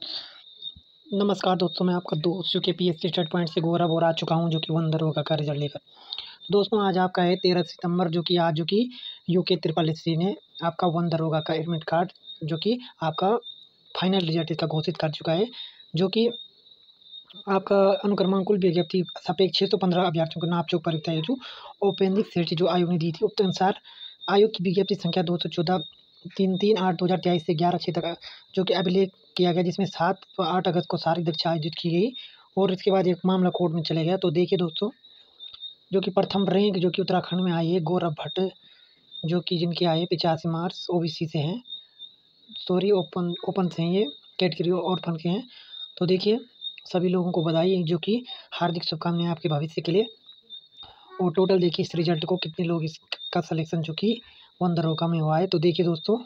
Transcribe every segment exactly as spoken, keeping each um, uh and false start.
नमस्कार दोस्तों, मैं आपका दोस्त जो कि पीएससी स्टडी पॉइंट से गौरव और आ चुका हूं जो कि वन दरोगा का रिजल्ट लेकर। दोस्तों आज आपका है तेरह सितंबर जो कि आज जो कि यूके ट्रिपल एस सी ने आपका वन दरोगा का एडमिट कार्ड जो कि आपका फाइनल रिजल्ट इसका घोषित कर चुका है। जो कि आपका अनुक्रमांकुल विज्ञप्ति सापेक्ष छः सौ पंद्रह अभ्यर्थियों को नापचोक परीक्षा हेतु औपबंधिक सेठ जो आयोग ने दी थी उक्त अनुसार आयोग की विज्ञप्ति संख्या दो सौ चौदह तीन तीन आठ दो हज़ार तेईस से ग्यारह छः तक जो कि अभिलेख किया गया, जिसमें सात व आठ अगस्त को शारीरिक दीक्षा आयोजित की गई और इसके बाद एक मामला कोर्ट में चले गया। तो देखिए दोस्तों, जो कि प्रथम रैंक जो कि उत्तराखंड में आई है गौरव भट्ट, जो कि जिनके आए पिचासी मार्क्स ओबीसी से हैं, सॉरी ओपन ओपन से हैं, ये कैटेगरी ऑर्फन के हैं। तो देखिए सभी लोगों को बधाई, जो कि हार्दिक शुभकामनाएं आपके भविष्य के लिए। और टोटल देखिए इस रिजल्ट को कितने लोग इसका सिलेक्शन जो कि वन दरोगा में हुआ है। तो देखिए दोस्तों,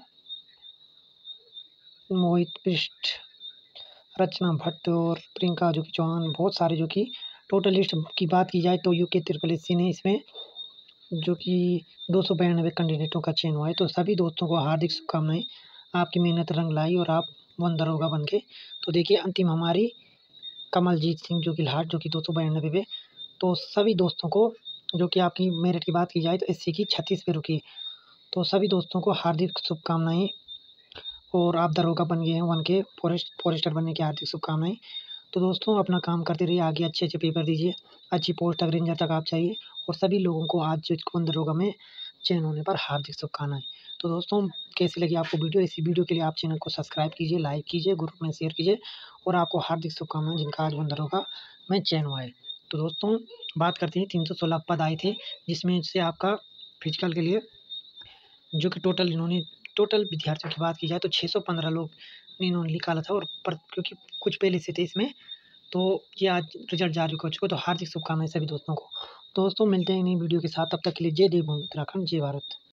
मोहित बिष्ट, रचना भट्ट और प्रियंका जो कि चौहान, बहुत सारे जो कि टोटल लिस्ट की बात की जाए तो यूके ट्रिपल एस सी ने इसमें जो कि दो सौ बयानवे कैंडिडेटों का चयन हुआ है। तो सभी दोस्तों को हार्दिक शुभकामनाएं, आपकी मेहनत रंग लाई और आप वन दरोगा बन के। तो देखिए अंतिम हमारी कमलजीत सिंह जो कि लाट जो कि दो सौ बयानवे पे। तो सभी दोस्तों को जो कि आपकी मेरिट की बात की जाए तो एस सी की छत्तीस पे रुकी। तो सभी दोस्तों को हार्दिक शुभकामनाएं और आप दरोगा बन गए हैं वन के फॉरेस्ट फॉरेस्टर बनने की हार्दिक शुभकामनाएं। तो दोस्तों अपना काम करते रहिए, आगे अच्छे अच्छे पेपर दीजिए, अच्छी पोस्ट तक रेंजर तक आप चाहिए। और सभी लोगों को आज जो वन दरोगा में चयन होने पर हार्दिक शुभकामनाएं। तो दोस्तों कैसी लगी आपको वीडियो? इसी वीडियो के लिए आप चैनल को सब्सक्राइब कीजिए, लाइक कीजिए, ग्रुप में शेयर कीजिए और आपको हार्दिक शुभकामनाएं जिनका आज वन दरोगा में चयन हुआ है। तो दोस्तों बात करते हैं, तीन सौ सोलह पद आए थे, जिसमें से आपका फिजिकल के लिए जो कि टोटल इन्होंने टोटल विद्यार्थियों की बात की जाए तो छः सौ पंद्रह लोग ने इन्होंने निकाला था। और पर क्योंकि कुछ पहले से थे इसमें, तो ये आज रिजल्ट जारी हो चुका। तो हार्दिक शुभकामनाएं सभी दोस्तों को। दोस्तों मिलते हैं नई वीडियो के साथ, तब तक के लिए जय देव भूमि उत्तराखंड, जय भारत।